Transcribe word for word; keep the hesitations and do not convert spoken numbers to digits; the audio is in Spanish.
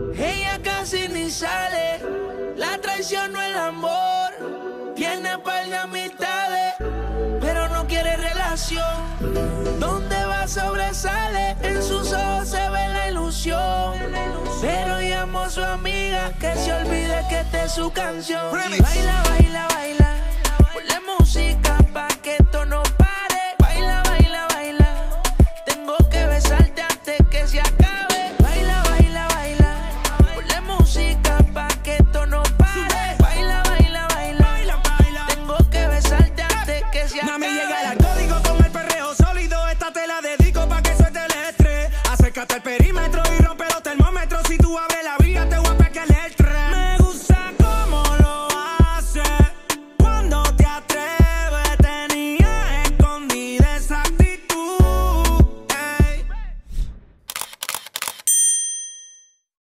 Ella casi ni sale, la traición no el amor. Tiene par de amistades, pero no quiere relación. Donde va sobresale, en sus ojos se ve la ilusión. Pero llamo a su amiga que se olvide que esta es su canción. Y baila, baila, baila, ponle música pa' que esto